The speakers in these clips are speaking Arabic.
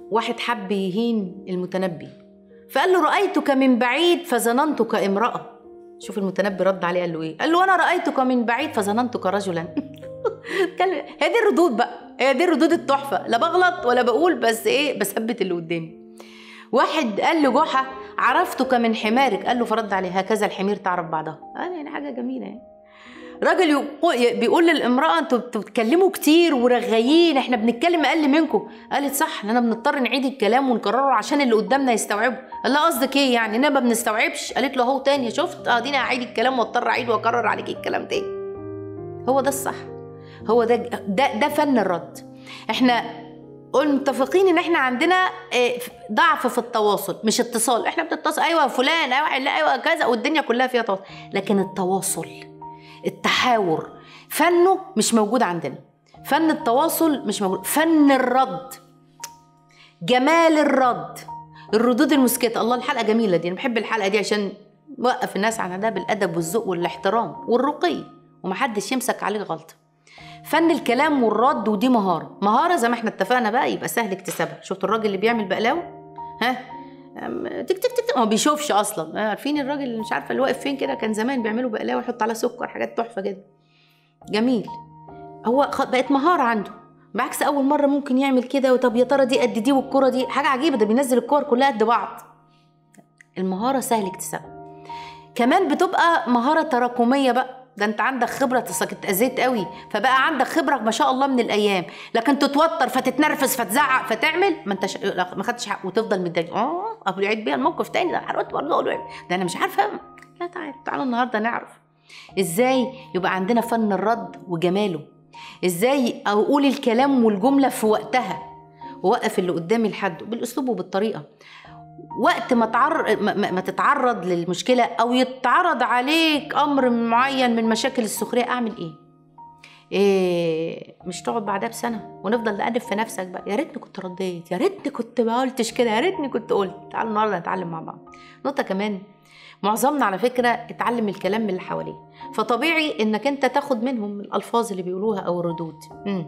واحد حب يهين المتنبي فقال له رأيتك من بعيد فظننتك امرأة. شوف المتنبي رد عليه قال له ايه؟ قال له انا رأيتك من بعيد فظننتك رجلا. هي دي الردود بقى، هي دي الردود التحفة، لا بغلط ولا بقول، بس ايه، بثبت اللي قدامي. واحد قال له جحا عرفتك من حمارك، قال له فرد عليه هكذا الحمير تعرف بعضها. يعني حاجة جميلة يعني. راجل بيقول للامرأة انتوا بتتكلموا كتير ورغايين، احنا بنتكلم اقل منكم. قالت صح، اننا بنضطر نعيد الكلام ونكرره عشان اللي قدامنا يستوعبه. قال لها قصدك ايه يعني؟ اننا ما بنستوعبش؟ قالت له اهو تاني، شفت؟ اديني هعيد الكلام واضطر اعيد واكرر عليك الكلام تاني. هو ده الصح، هو ده فن الرد. احنا متفقين ان احنا عندنا ضعف في التواصل، مش اتصال. احنا بنتصل ايوه فلان ايوه لا ايوه كذا والدنيا كلها فيها تواصل، لكن التواصل التحاور فنه مش موجود عندنا. فن التواصل مش موجود. فن الرد، جمال الرد، الردود المسكتة. الله الحلقة جميلة دي، انا بحب الحلقة دي عشان وقف الناس عن ده بالادب والذوق والاحترام والرقي ومحدش يمسك عليه غلطة. فن الكلام والرد، ودي مهارة زي ما احنا اتفقنا بقى، يبقى سهل اكتسابها. شفت الراجل اللي بيعمل بقلاوة؟ ها تك تك تك، ما بيشوفش اصلا. عارفين الراجل اللي مش عارفه اللي واقف فين كده، كان زمان بيعملوا بقلاوه يحط عليها سكر، حاجات تحفه جدا جميل. هو بقت مهاره عنده، بعكس اول مره ممكن يعمل كده وطب يا ترى دي قد دي والكره دي حاجه عجيبه، ده بينزل الكور كلها قد بعض. المهاره سهل اكتسابها. كمان بتبقى مهاره تراكميه بقى، ده انت عندك خبره، اتاذيت قوي فبقى عندك خبره ما شاء الله من الايام، لكن تتوتر فتتنرفز فتزعق فتعمل ما انتش ما خدتش حق وتفضل متضايق. ابو يعيد بيها الموقف تاني، ده حرقت برضه اقول ده انا مش عارفه. لا تعالوا النهارده نعرف ازاي يبقى عندنا فن الرد وجماله، ازاي اقول الكلام والجمله في وقتها ووقف اللي قدامي لحده بالاسلوب وبالطريقه. وقت ما تتعرض للمشكله او يتعرض عليك امر معين من مشاكل السخريه، اعمل ايه؟ مش تقعد بعدها بسنه ونفضل نقلب في نفسك بقى، يا ريتني كنت رديت، يا ريتني كنت ما قلتش كده، يا ريتني كنت قلت. تعالوا النهارده نتعلم مع بعض. نقطه كمان، معظمنا على فكره اتعلم الكلام من اللي حواليه، فطبيعي انك انت تاخد منهم الالفاظ اللي بيقولوها او الردود،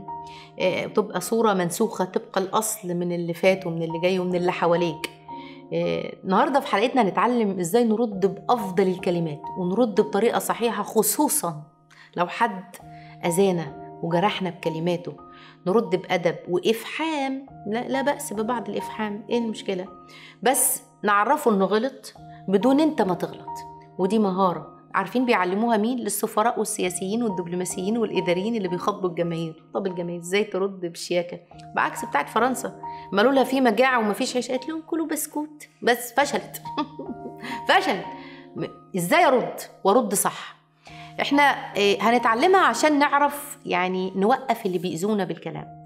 تبقى صوره منسوخه طبق الاصل من اللي فات ومن اللي جاي ومن اللي حواليك. النهارده في حلقتنا هنتعلم ازاي نرد بافضل الكلمات ونرد بطريقه صحيحه، خصوصا لو حد اذانا وجرحنا بكلماته. نرد بادب وافحام، لا باس ببعض الافحام، ايه المشكله؟ بس نعرفه انه غلط بدون انت ما تغلط، ودي مهاره. عارفين بيعلموها مين؟ للسفراء والسياسيين والدبلوماسيين والاداريين اللي بيخاطبوا الجماهير. طب الجماهير ازاي ترد بشياكه؟ بعكس بتاعت فرنسا، قالوا لها في مجاعه ومفيش عيش، قالت لهم كلوا بسكوت، بس فشلت. فشلت. ازاي ارد وارد صح؟ احنا هنتعلمها عشان نعرف يعني نوقف اللي بيأذونا بالكلام.